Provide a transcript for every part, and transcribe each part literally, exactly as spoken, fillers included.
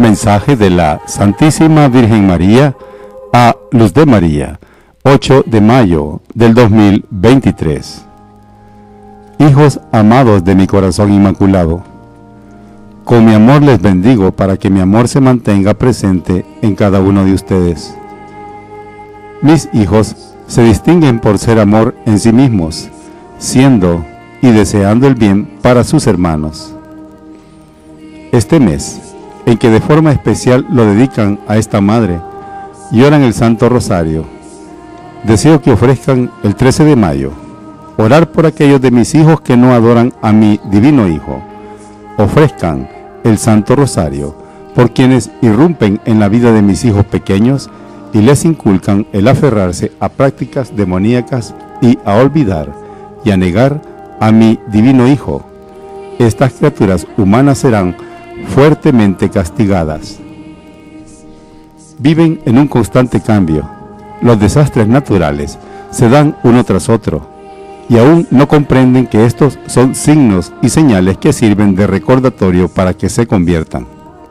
Mensaje de la Santísima Virgen María a Luz de María, ocho de mayo del dos mil veintitrés. Hijos amados de mi corazón inmaculado, con mi amor les bendigo para que mi amor se mantenga presente en cada uno de ustedes. Mis hijos se distinguen por ser amor en sí mismos, siendo y deseando el bien para sus hermanos. Este mes, en que de forma especial lo dedican a esta madre y oran el Santo Rosario, deseo que ofrezcan el trece de mayo, orar por aquellos de mis hijos que no adoran a mi divino Hijo. Ofrezcan el Santo Rosario por quienes irrumpen en la vida de mis hijos pequeños y les inculcan el aferrarse a prácticas demoníacas y a olvidar y a negar a mi divino Hijo. Estas criaturas humanas serán fuertemente castigadas. Viven en un constante cambio. Los desastres naturales se dan uno tras otro y aún no comprenden que estos son signos y señales que sirven de recordatorio para que se conviertan.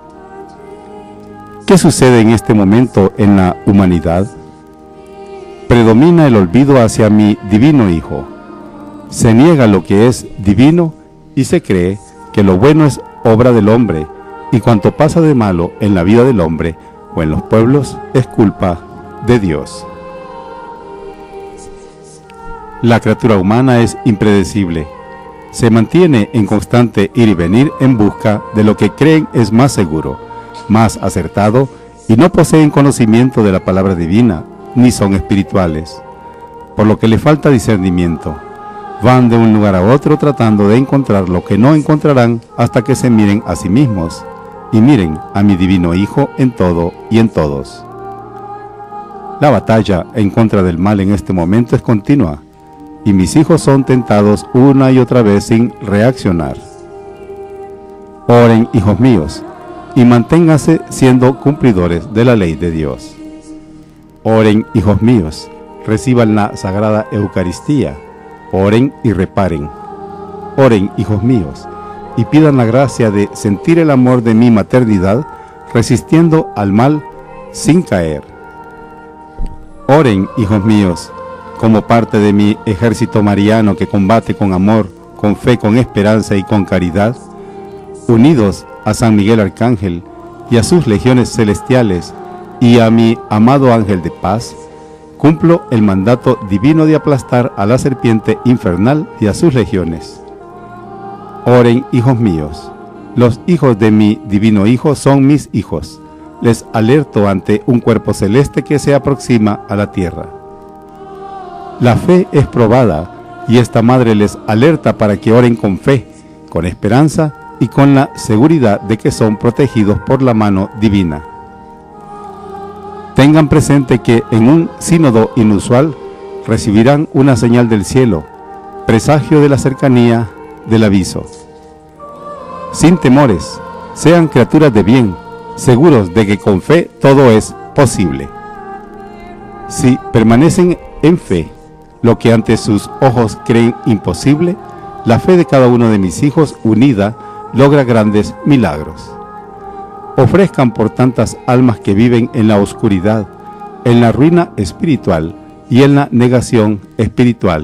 ¿Qué sucede en este momento en la humanidad? Predomina el olvido hacia mi divino Hijo. Se niega lo que es divino y se cree que lo bueno es obra del hombre, y cuanto pasa de malo en la vida del hombre o en los pueblos es culpa de Dios. La criatura humana es impredecible. Se mantiene en constante ir y venir en busca de lo que creen es más seguro, más acertado, y no poseen conocimiento de la palabra divina, ni son espirituales, por lo que le falta discernimiento. Van de un lugar a otro tratando de encontrar lo que no encontrarán hasta que se miren a sí mismos y miren a mi divino Hijo en todo y en todos. La batalla en contra del mal en este momento es continua y mis hijos son tentados una y otra vez sin reaccionar. Oren, hijos míos, y manténganse siendo cumplidores de la ley de Dios. Oren, hijos míos, reciban la Sagrada Eucaristía. Oren y reparen. Oren, hijos míos, y pidan la gracia de sentir el amor de mi maternidad, resistiendo al mal sin caer. Oren, hijos míos, como parte de mi ejército mariano que combate con amor, con fe, con esperanza y con caridad, unidos a San Miguel Arcángel y a sus legiones celestiales y a mi amado ángel de paz, cumplo el mandato divino de aplastar a la serpiente infernal y a sus legiones. Oren, hijos míos. Los hijos de mi divino Hijo son mis hijos. Les alerto ante un cuerpo celeste que se aproxima a la tierra. La fe es probada y esta madre les alerta para que oren con fe, con esperanza y con la seguridad de que son protegidos por la mano divina. Tengan presente que en un sínodo inusual recibirán una señal del cielo, presagio de la cercanía del aviso. Sin temores, sean criaturas de bien, seguros de que con fe todo es posible. Si permanecen en fe, lo que ante sus ojos creen imposible, la fe de cada uno de mis hijos unida logra grandes milagros. Ofrezcan por tantas almas que viven en la oscuridad, en la ruina espiritual y en la negación espiritual.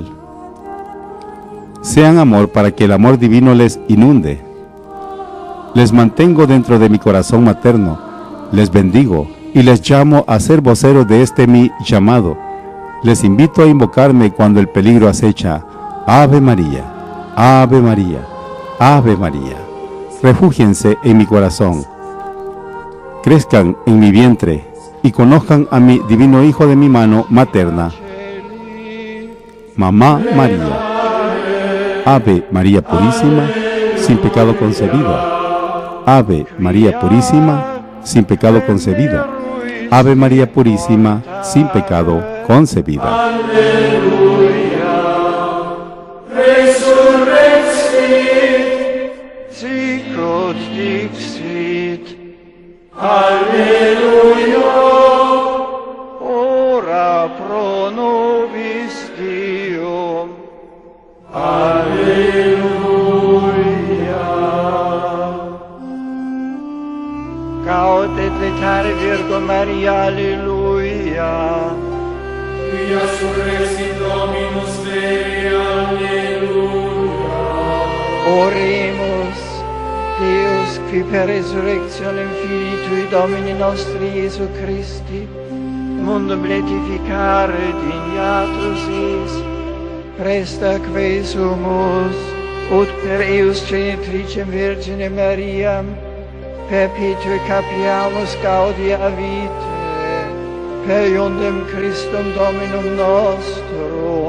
Sean amor para que el amor divino les inunde. Les mantengo dentro de mi corazón materno, les bendigo y les llamo a ser voceros de este mi llamado. Les invito a invocarme cuando el peligro acecha. Ave María, Ave María, Ave María. Refúgiense en mi corazón. Crezcan en mi vientre y conozcan a mi divino Hijo de mi mano materna. Mamá María. Ave María Purísima, sin pecado concebida. Ave María Purísima, sin pecado concebida. Ave María Purísima, sin pecado concebida. Aleluya. Resurrexit, sicut dixit. Alleluia, ora pro nobis Deum. Alleluia. Gaudeamus et letare Virgo Maria, alleluia. Quia surrexit Dominus Dei, alleluia. Oremus, Deus, qui per resurrectionem Filii Tui Domini nostri Iesu Christi, mundum beatificare dignatus is, presta que sumus, ut per eius genitricem Virgine Mariam, perpetue capiamus gaudia vitae, per iundem Christum Dominum nostrum.